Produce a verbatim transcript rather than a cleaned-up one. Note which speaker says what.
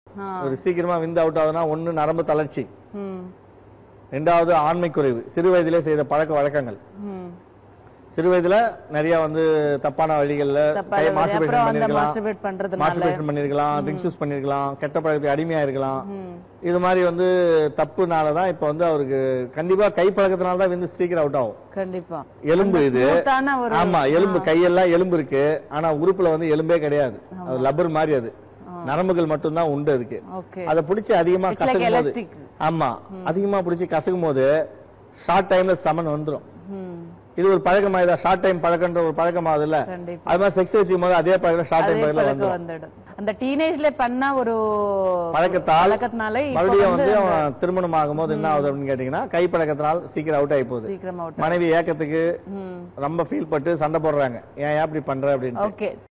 Speaker 1: ஒரு சீக்கிரமா விந்து அவுட் ஆகுதுன்னா ஒண்ணு நரம்பு தளர்ச்சி, ரெண்டாவது ஆண்மை குறைவு, சிறு வயதிலே செய்த பழக்க வழக்கங்கள், சிறு வயதுல நிறைய வந்து தப்பான வழிகள்ல மாஸ்டர்பேஷன் பண்ணிருக்கலாம், ட்ரிங்க்ஸ் யூஸ் பண்ணிருக்கலாம், கெட்ட பழக்கத்துக்கு அடிமையா இருக்கலாம். இது மாதிரி வந்து தப்புனாலதான் இப்ப வந்து அவருக்கு கண்டிப்பா கை பழக்கத்தினாலதான் விந்து சீக்கிரம் அவுட் ஆகும். கண்டிப்பா எலும்பு இது. ஆமா, எலும்பு கையெல்லாம் எலும்பு இருக்கு, ஆனா உறுப்புல வந்து எலும்பே கிடையாது, அது லப்பர் மாதிரி, அது நரம்புகள் மட்டும்தான் உண்டு அதுக்கு. அதை பிடிச்சி அதிகமா கசக்கும் போது, ஆமா அதிகமா பிடிச்சி கசக்கும் போது ஷார்ட் டைம்ல சமன் வந்துடும். இது ஒரு பழக்கமாயதா, ஷார்ட் டைம் பழக்கன்ற ஒரு பழக்கமாகுது இல்ல, அது மாதிரி செக்ஸ் வச்சுக்கும் போது அதே பழக்கம் ஷார்ட் டைம் பழக்கம் வந்துடும். அந்த டீனேஜ்ல பண்ண ஒரு பழக்கத்தால் மறுபடியும் வந்து அவன் திருமணம் ஆகும் போது என்ன ஆகுது அப்படின்னு கேட்டீங்கன்னா கை பழக்கத்தினால் சீக்கிரம் அவுட் ஆகி போகுது. மனைவி ஏக்கத்துக்கு ரொம்ப ஃபீல் பட்டு சண்டை போடுறாங்க, ஏன் அப்படி பண்ற அப்படின்னு.